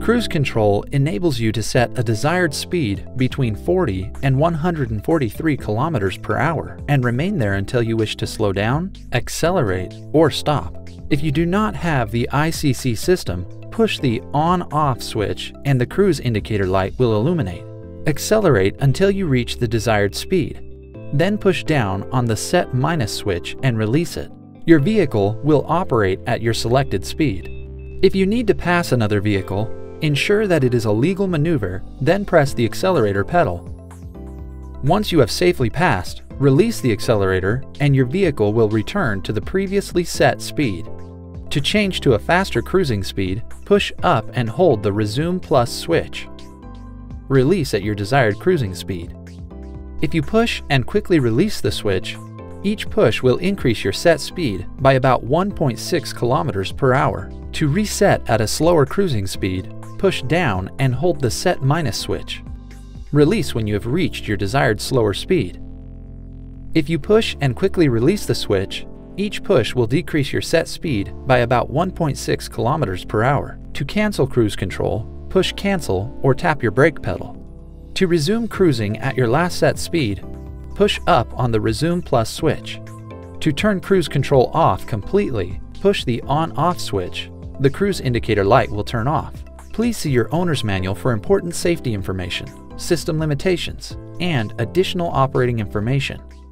Cruise control enables you to set a desired speed between 40 and 143 kilometers per hour and remain there until you wish to slow down, accelerate, or stop. If you do not have the ICC system, push the on-off switch and the cruise indicator light will illuminate. Accelerate until you reach the desired speed. Then push down on the set minus switch and release it. Your vehicle will operate at your selected speed. If you need to pass another vehicle, ensure that it is a legal maneuver, then press the accelerator pedal. Once you have safely passed, release the accelerator and your vehicle will return to the previously set speed. To change to a faster cruising speed, push up and hold the Resume Plus switch. Release at your desired cruising speed. If you push and quickly release the switch, each push will increase your set speed by about 1.6 kilometers per hour. To reset at a slower cruising speed, push down and hold the set minus switch. Release when you have reached your desired slower speed. If you push and quickly release the switch, each push will decrease your set speed by about 1.6 kilometers per hour. To cancel cruise control, push cancel or tap your brake pedal. To resume cruising at your last set speed, push up on the Resume Plus switch. To turn cruise control off completely, push the on-off switch. The cruise indicator light will turn off. Please see your owner's manual for important safety information, system limitations, and additional operating information.